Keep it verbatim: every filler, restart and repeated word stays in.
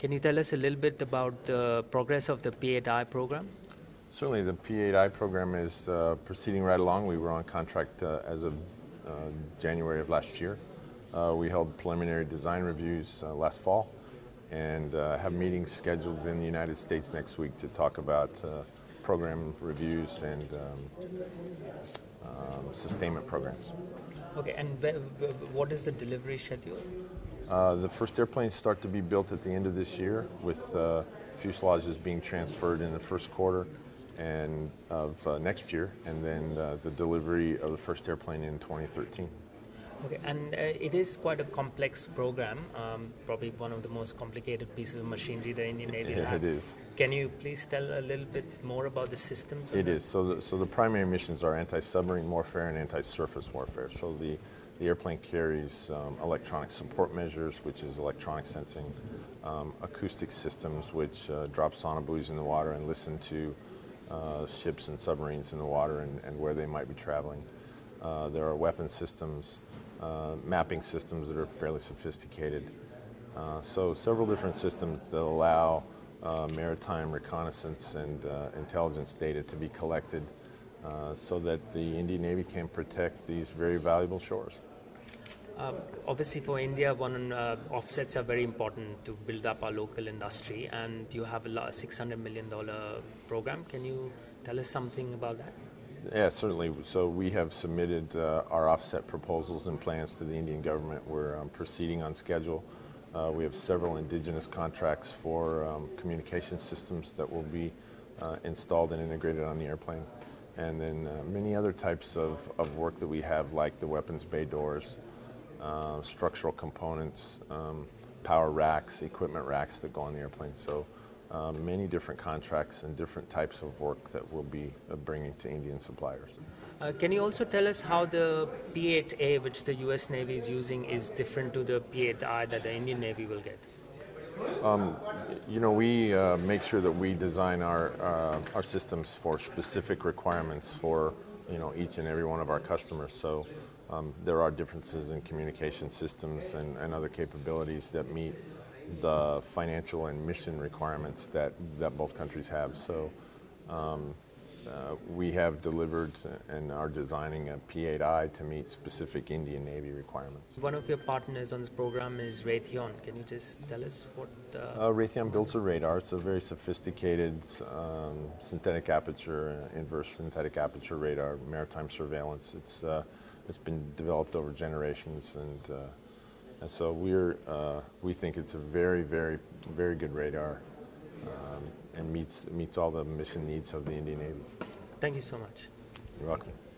Can you tell us a little bit about the progress of the P eight i program? Certainly, the P eight i program is uh, proceeding right along. We were on contract uh, as of uh, January of last year. Uh, we held preliminary design reviews uh, last fall and uh, have meetings scheduled in the United States next week to talk about uh, program reviews and um, um, sustainment programs. Okay, and what is the delivery schedule? Uh, the first airplanes start to be built at the end of this year, with uh, fuselages being transferred in the first quarter and of uh, next year, and then uh, the delivery of the first airplane in twenty thirteen. Okay, and uh, it is quite a complex program, um, probably one of the most complicated pieces of machinery the Indian Navy Yeah, has. it is. Can you please tell a little bit more about the systems? It is. So the, so the primary missions are anti-submarine warfare and anti-surface warfare. So the, the airplane carries um, electronic support measures, which is electronic sensing, um, acoustic systems, which uh, drop sonobuoys in the water and listen to uh, ships and submarines in the water and, and where they might be traveling. Uh, there are weapon systems, uh, mapping systems that are fairly sophisticated. Uh, so several different systems that allow uh, maritime reconnaissance and uh, intelligence data to be collected uh, so that the Indian Navy can protect these very valuable shores. Um, obviously for India, one uh, offsets are very important to build up our local industry, and you have a six hundred million dollars program. Can you tell us something about that? Yeah, certainly. So we have submitted uh, our offset proposals and plans to the Indian government. We're um, proceeding on schedule. Uh, we have several indigenous contracts for um, communication systems that will be uh, installed and integrated on the airplane. And then uh, many other types of, of work that we have, like the weapons bay doors, uh, structural components, um, power racks, equipment racks that go on the airplane. So uh, many different contracts and different types of work that we'll be uh, bringing to Indian suppliers. Uh, can you also tell us how the P eight A, which the U S Navy is using, is different to the P eight I that the Indian Navy will get? Um, you know, we uh, make sure that we design our uh, our systems for specific requirements for, you know, each and every one of our customers. So um, there are differences in communication systems and, and other capabilities that meet the financial and mission requirements that, that both countries have. So um, uh, we have delivered and are designing a P eight I to meet specific Indian Navy requirements. One of your partners on this program is Raytheon. Can you just tell us what... Uh... Uh, Raytheon builds a radar. It's a very sophisticated um, synthetic aperture, inverse synthetic aperture radar, maritime surveillance. It's, uh, it's been developed over generations, and, uh, and so we're, uh, we think it's a very, very, very good radar. Um, and meets meets all the mission needs of the Indian Navy. Thank you so much. You're welcome.